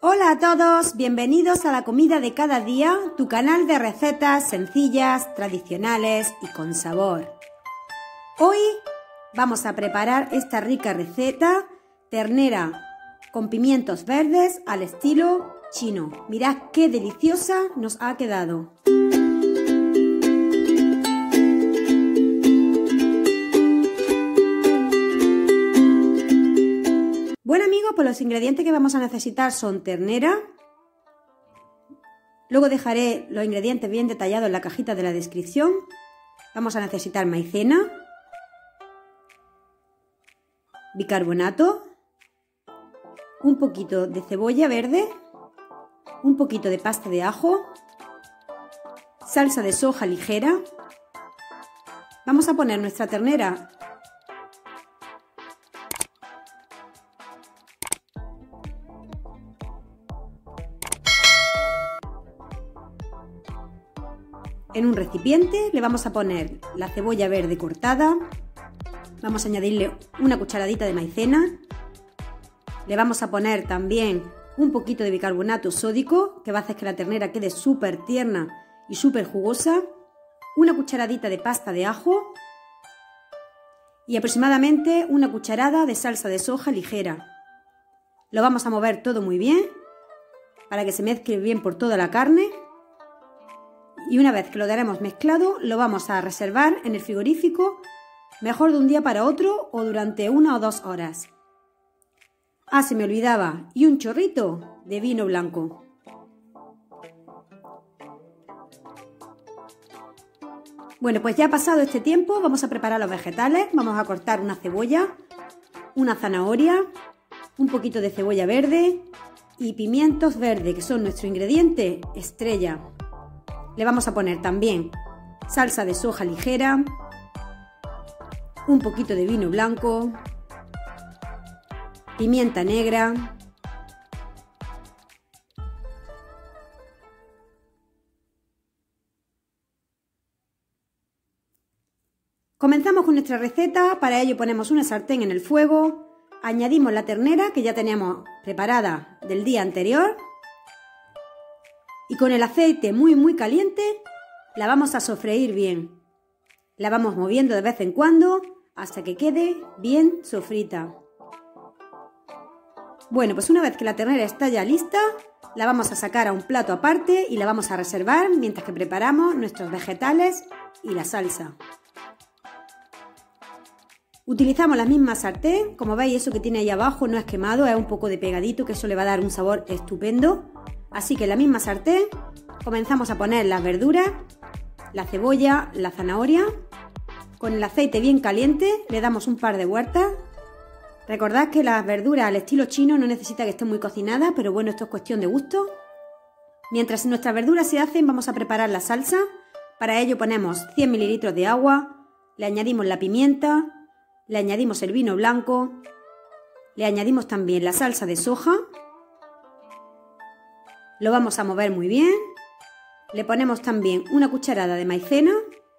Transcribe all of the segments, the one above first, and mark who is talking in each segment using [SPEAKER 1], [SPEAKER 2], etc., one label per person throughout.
[SPEAKER 1] Hola a todos, bienvenidos a la comida de cada día, tu canal de recetas sencillas, tradicionales y con sabor. Hoy vamos a preparar esta rica receta, ternera con pimientos verdes al estilo chino. Mirad qué deliciosa nos ha quedado. Bueno amigos, pues los ingredientes que vamos a necesitar son ternera. Luego dejaré los ingredientes bien detallados en la cajita de la descripción. Vamos a necesitar maicena, bicarbonato, un poquito de cebolla verde, un poquito de pasta de ajo, salsa de soja ligera. Vamos a poner nuestra ternera en un recipiente, le vamos a poner la cebolla verde cortada, vamos a añadirle una cucharadita de maicena, le vamos a poner también un poquito de bicarbonato sódico que va a hacer que la ternera quede súper tierna y súper jugosa, una cucharadita de pasta de ajo y aproximadamente una cucharada de salsa de soja ligera. Lo vamos a mover todo muy bien para que se mezcle bien por toda la carne. Y una vez que lo tenemos mezclado, lo vamos a reservar en el frigorífico, mejor de un día para otro o durante 1 o 2 horas. Ah, se me olvidaba, y un chorrito de vino blanco. Bueno, pues ya ha pasado este tiempo, vamos a preparar los vegetales. Vamos a cortar una cebolla, una zanahoria, un poquito de cebolla verde y pimientos verdes, que son nuestro ingrediente estrella. Le vamos a poner también salsa de soja ligera, un poquito de vino blanco, pimienta negra, comenzamos con nuestra receta. Para ello ponemos una sartén en el fuego, añadimos la ternera que ya teníamos preparada del día anterior. Y con el aceite muy caliente la vamos a sofreír bien. La vamos moviendo de vez en cuando hasta que quede bien sofrita. Bueno, pues una vez que la ternera está ya lista, la vamos a sacar a un plato aparte y la vamos a reservar mientras que preparamos nuestros vegetales y la salsa. Utilizamos la misma sartén, como veis eso que tiene ahí abajo no es quemado, es un poco de pegadito, que eso le va a dar un sabor estupendo. Así que en la misma sartén comenzamos a poner las verduras, la cebolla, la zanahoria. Con el aceite bien caliente le damos un par de vueltas. Recordad que las verduras al estilo chino no necesita que estén muy cocinadas, pero bueno, esto es cuestión de gusto. Mientras nuestras verduras se hacen, vamos a preparar la salsa. Para ello ponemos 100 ml de agua, le añadimos la pimienta, le añadimos el vino blanco, le añadimos también la salsa de soja. Lo vamos a mover muy bien. Le ponemos también una cucharada de maicena.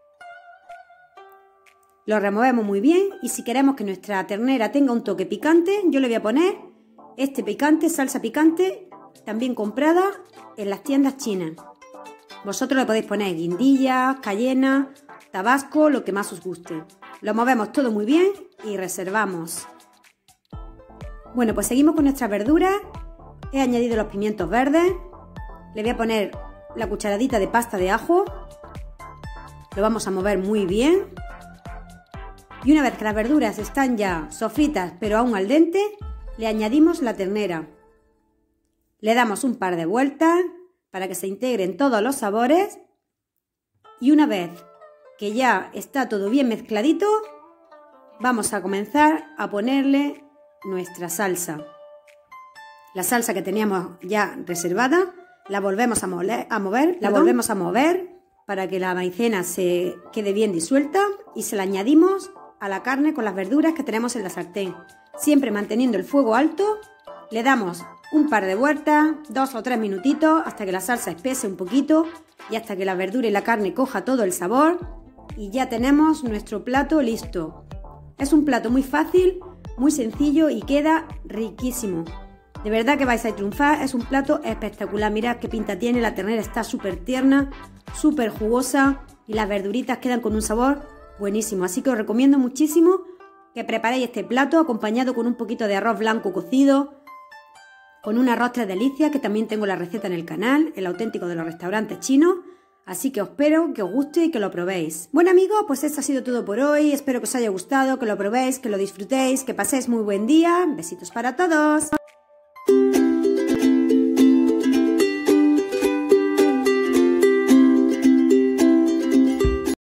[SPEAKER 1] Lo removemos muy bien y si queremos que nuestra ternera tenga un toque picante, yo le voy a poner este picante, salsa picante, también comprada en las tiendas chinas. Vosotros le podéis poner guindilla, cayena, tabasco, lo que más os guste. Lo movemos todo muy bien y reservamos. Bueno, pues seguimos con nuestras verduras. He añadido los pimientos verdes, le voy a poner la cucharadita de pasta de ajo, lo vamos a mover muy bien y una vez que las verduras están ya sofritas pero aún al dente, le añadimos la ternera. Le damos un par de vueltas para que se integren todos los sabores y una vez que ya está todo bien mezcladito, vamos a comenzar a ponerle nuestra salsa. La salsa que teníamos ya reservada, la volvemos a mover para que la maicena se quede bien disuelta y se la añadimos a la carne con las verduras que tenemos en la sartén. Siempre manteniendo el fuego alto, le damos un par de vueltas, 2 o 3 minutitos hasta que la salsa espese un poquito y hasta que la verdura y la carne coja todo el sabor y ya tenemos nuestro plato listo. Es un plato muy fácil, muy sencillo y queda riquísimo. De verdad que vais a triunfar, es un plato espectacular. Mirad qué pinta tiene, la ternera está súper tierna, súper jugosa y las verduritas quedan con un sabor buenísimo. Así que os recomiendo muchísimo que preparéis este plato acompañado con un poquito de arroz blanco cocido, con un arroz tres delicias, que también tengo la receta en el canal, el auténtico de los restaurantes chinos. Así que os espero que os guste y que lo probéis. Bueno amigos, pues esto ha sido todo por hoy. Espero que os haya gustado, que lo probéis, que lo disfrutéis, que paséis muy buen día. Besitos para todos.